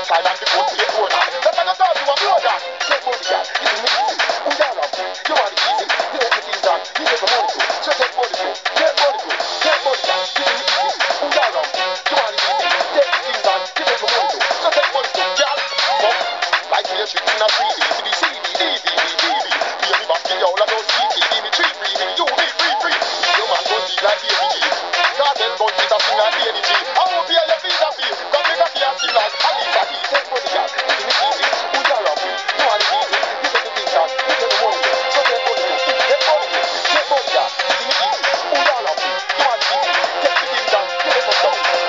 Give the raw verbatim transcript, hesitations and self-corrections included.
style and the good play roller. That's why I thought you were blood that. Take body, girl, you do me easy. Who you love? You want it easy? You let me things on. You take my money too. So take body too. Take body too. Take body, girl, you do me easy. Who you love? You want it easy? Take the things on. You take my money too. So take body too, girl. Come, like me a trick in a three D. To be C D, D V D, D V. Hear me back the owl and don't see T. Give me three free, me you me free free. If your man gon' deep like baby G. Cartel gun fit a sing like Lady G. I won't be a your visa fee. Cause me got here sing like Alisa Keys. Take body, girl, you do me easy. Who you love? You want it easy? You take the things on. You take the money too. So take body too. Take body too. Take body, girl, you do me easy. Who you love? You want it easy? Take the things on. You take the money too.